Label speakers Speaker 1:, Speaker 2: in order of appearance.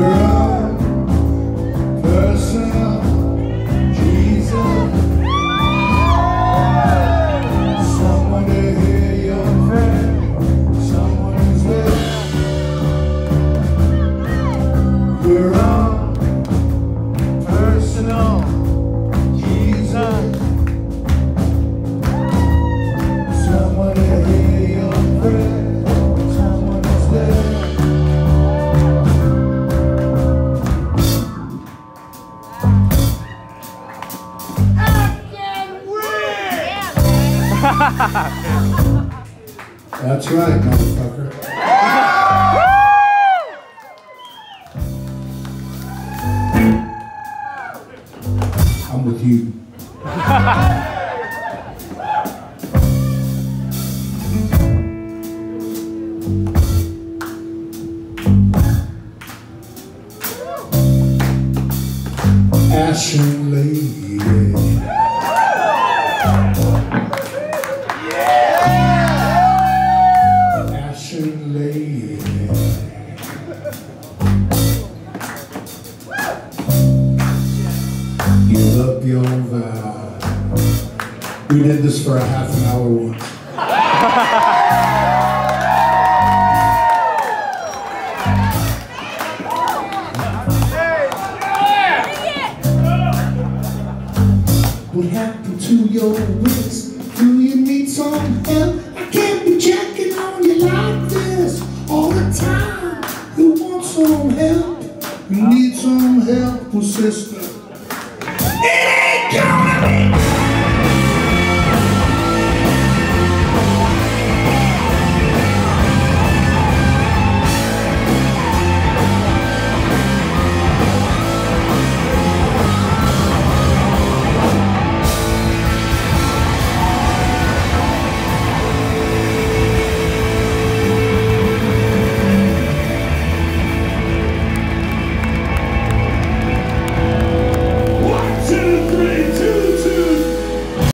Speaker 1: Your own personal Jesus. Someone to hear your prayer. Someone who's there. Your own personal Jesus. Someone to hear your prayer. Someone who's there. That's right, motherfucker. I'm with you. Ashen lady. Ashen lady. Give up your vow. We did this for a half an hour once. What happened to your wits? Do you need some help? I can't be checking on you like this all the time. You want some help? You need some help, sister.